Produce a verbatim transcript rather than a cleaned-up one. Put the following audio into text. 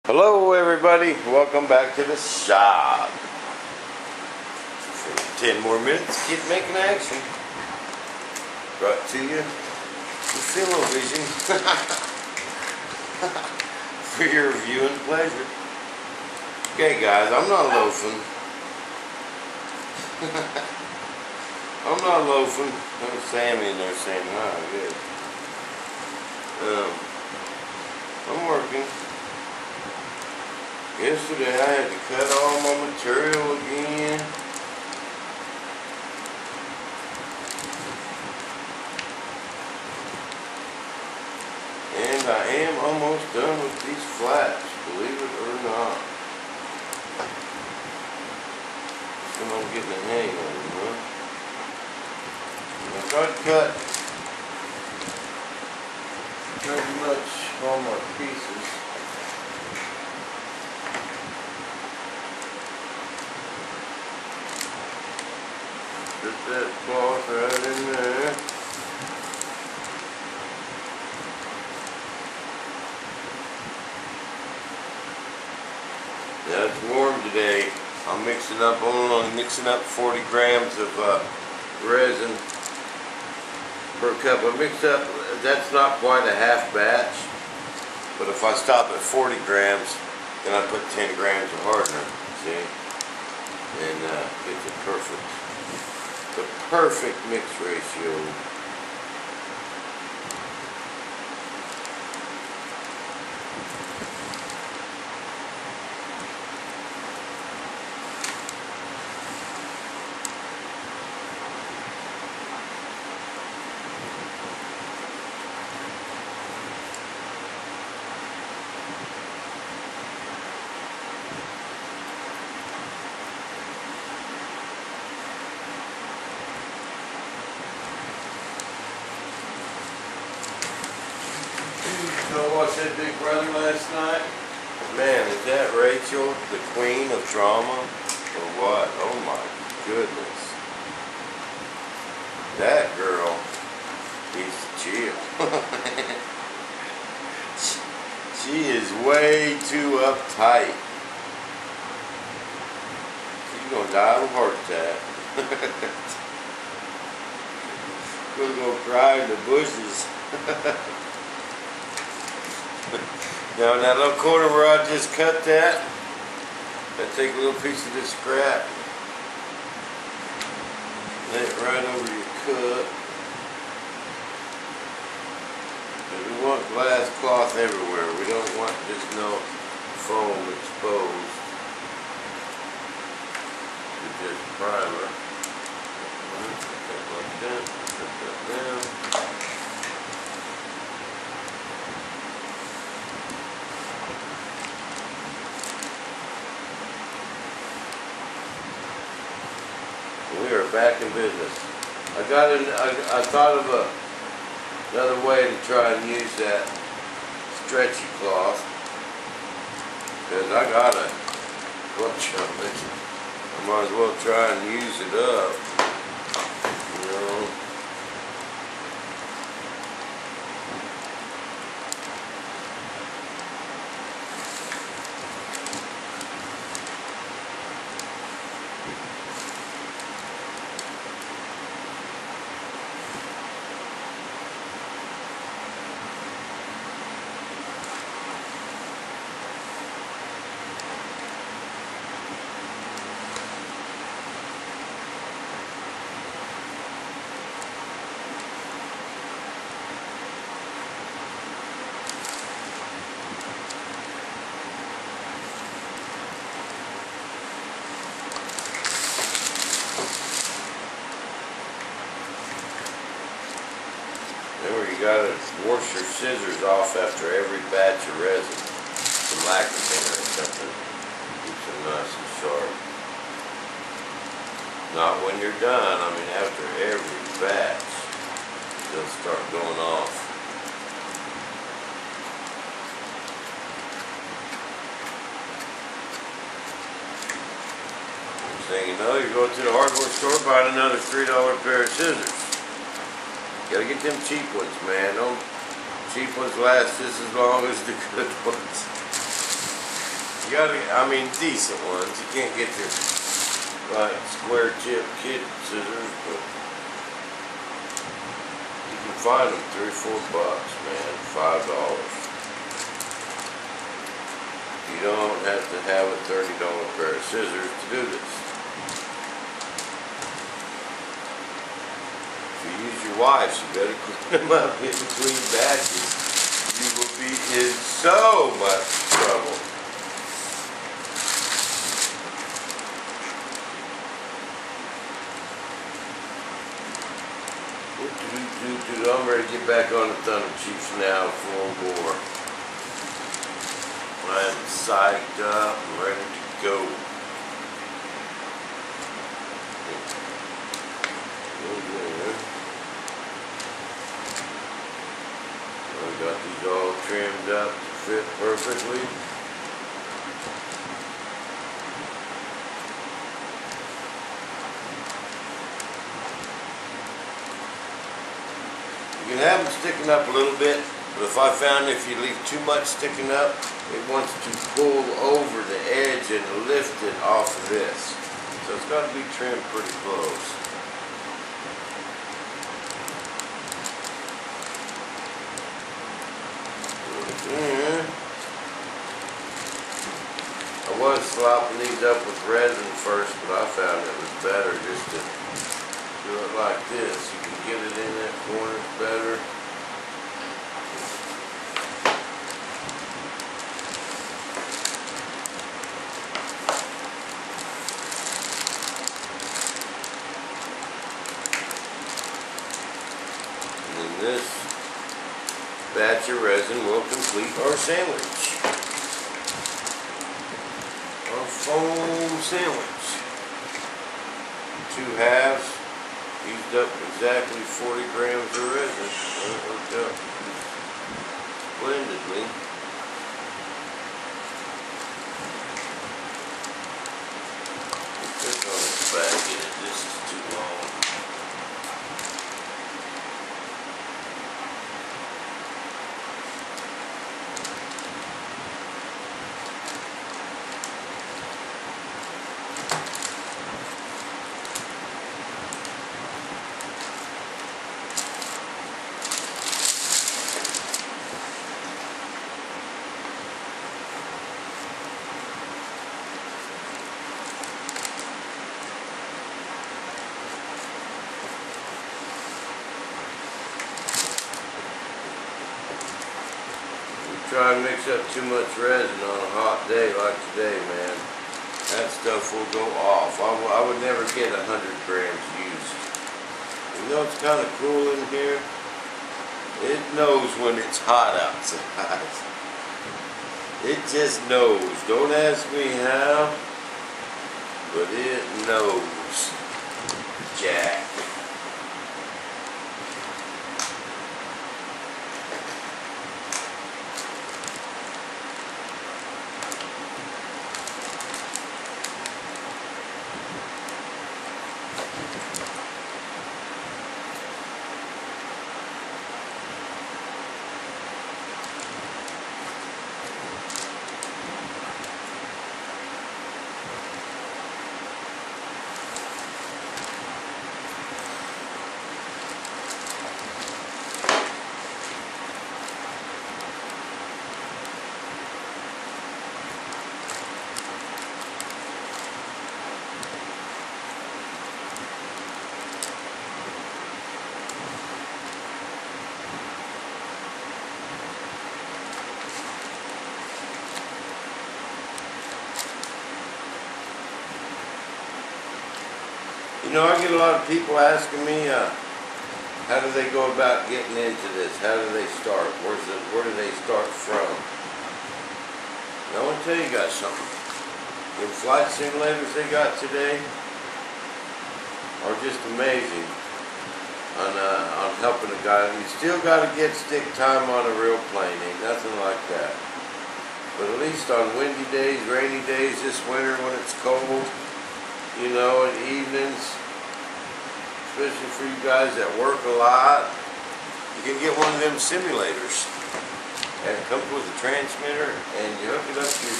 Hello everybody, welcome back to the shop. Ten more minutes, get making action. Brought to you with Fill-O-Vision for your viewing pleasure. Okay guys, I'm not loafing. I'm not loafing. There's Sammy in there saying hi, good. Um, I'm working. Yesterday I had to cut all my material again. And I am almost done with these flats, believe it or not. So I'm getting a hang of them, huh? I tried to cut pretty much all my pieces. Put that cloth right in there. Yeah, it's warm today. I'm mixing up, I'm only mixing up forty grams of uh, resin per cup. I mix up, that's not quite a half batch, but if I stop at forty grams, then I put ten grams of hardener, see? And uh, it's a perfect. The perfect mix ratio. You know, watch that Big Brother last night? Man, is that Rachel, the queen of drama, or what? Oh my goodness. That girl needs to chill. She is way too uptight. She's gonna die of a heart attack. Gonna go cry in the bushes. Now in that little corner where I just cut that, I take a little piece of this scrap, lay it right over your cut. And we want glass cloth everywhere. We don't want just no foam exposed. With just primer. Put that like that. Put that down. We are back in business. I got an, I, I thought of a, another way to try and use that stretchy cloth, because I got a bunch of it. I might as well try and use it up, you know. Remember, you gotta wash your scissors off after every batch of resin. Some lacquer thinner or something. Keeps them nice and sharp. Not when you're done, I mean after every batch, they'll start going off. Next thing you know, you go to the hardware store, buy another three dollar pair of scissors. Gotta get them cheap ones, man. Don't cheap ones last just as long as the good ones. You gotta, I mean, decent ones. You can't get your like square tip kid scissors, but you can find them three, four bucks, man, five dollars. You don't have to have a thirty dollar pair of scissors to do this. If you use your wife's, you better clean them up in between batches. You will be in so much trouble. I'm ready to get back on the Thunder Chiefs now full bore. I'm psyched up and ready to go. I got these all trimmed up to fit perfectly. You can have them sticking up a little bit, but if I found if you leave too much sticking up, it wants to pull over the edge and lift it off of this. So it's got to be trimmed pretty close. Mm-hmm. I was slopping these up with resin first, but I found it was better just to do it like this. You can get it in that corner better. And then this batch of resin will complete our sandwich. Our foam sandwich. Two halves. Used up exactly forty grams of resin. And it worked out splendidly. Put this on its back in it. This is too long. Try and mix up too much resin on a hot day like today, man. That stuff will go off. I, I would never get a hundred grams used. You know it's kind of cool in here? It knows when it's hot outside. It just knows. Don't ask me how, but it knows. Jack. You know, I get a lot of people asking me, uh, how do they go about getting into this? How do they start? Where's the, where do they start from? And I want to tell you guys something. The flight simulators they got today are just amazing on, uh, on helping a guy. You still got to get stick time on a real plane. Ain't nothing like that. But at least on windy days, rainy days this winter when it's cold, you know, in evenings, especially for you guys that work a lot, you can get one of them simulators. And it comes with a transmitter, and you hook it up to your